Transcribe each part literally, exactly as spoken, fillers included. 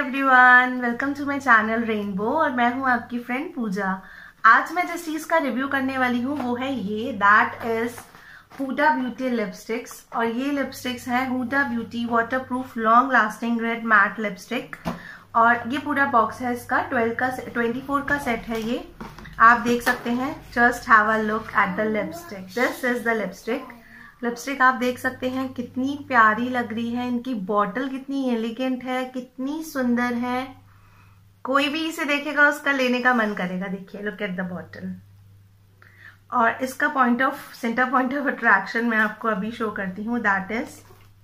Everyone, welcome to my channel rainbow और मैं हूं आपकी फ्रेंड पूजा। आज मैं जिस चीज का रिव्यू करने वाली हूं वो है ये, that is Huda beauty lipsticks. और ये लिपस्टिक्स हैं Huda beauty waterproof long lasting red matte lipstick. और ये पूरा बॉक्स है इसका, ट्वेल्व का ट्वेंटी फोर का सेट है ये। आप देख सकते हैं, just have a look at the lipstick. This is the lipstick. Lipstick आप देख सकते हैं कितनी प्यारी लग रही है, इनकी बॉटल कितनी एलिगेंट है, कितनी सुंदर है। कोई भी इसे देखेगा उसका लेने का मन करेगा। देखिए, लुक एट द बॉटल। और इसका point of center point of attraction मैं आपको अभी शो करती हूँ, that is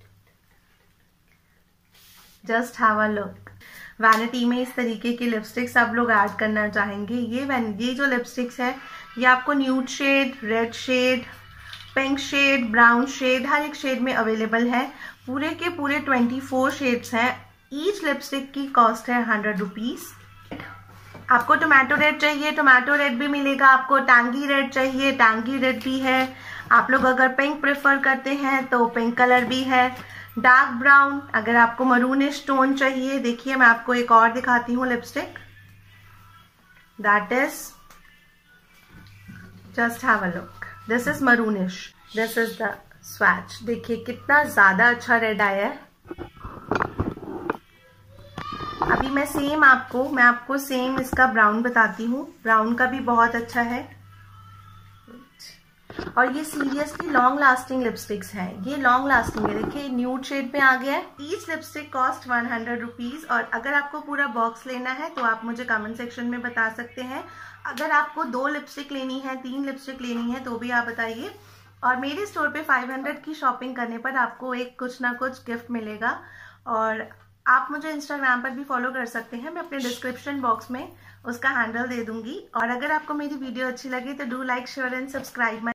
just have a look. Vanity में इस तरीके की लिपस्टिक्स आप लोग ऐड करना चाहेंगे। ये ये जो लिपस्टिक्स है ये आपको nude shade, red shade, pink shade, brown shade, हर एक शेड में अवेलेबल है। पूरे के पूरे ट्वेंटी फोर शेड्स हैं। ईच लिपस्टिक की कॉस्ट है हंड्रेड रुपीज। आपको टोमेटो रेड चाहिए, टोमेटो रेड भी मिलेगा। आपको टैंगी रेड चाहिए, टैंगी रेड भी है। आप लोग अगर पिंक प्रेफर करते हैं तो पिंक कलर भी है। डार्क ब्राउन, अगर आपको मरूनिश टोन चाहिए, देखिए मैं आपको एक और दिखाती हूँ lipstick, that is just have a look. This is maroonish, this is the swatch. देखिए कितना ज्यादा अच्छा रेड आया है। अभी मैं सेम आपको मैं आपको सेम इसका ब्राउन बताती हूँ। ब्राउन का भी बहुत अच्छा है। और ये सीरियसली लॉन्ग लास्टिंग लिपस्टिक्स हैं। ये लॉन्ग लास्टिंग है। देखिए न्यूड शेड में आ गया है। Each lipstick cost one hundred rupees. और अगर आपको पूरा बॉक्स लेना है तो आप मुझे कमेंट सेक्शन में बता सकते हैं। अगर आपको दो लिपस्टिक लेनी है, तीन लिपस्टिक लेनी है तो भी आप बताइए। और मेरे स्टोर पे फाइव हंड्रेड की शॉपिंग करने पर आपको एक कुछ ना कुछ गिफ्ट मिलेगा। और आप मुझे इंस्टाग्राम पर भी फॉलो कर सकते हैं। मैं अपने डिस्क्रिप्शन बॉक्स में उसका हैंडल दे दूंगी। और अगर आपको मेरी वीडियो अच्छी लगी तो do like, share and subscribe.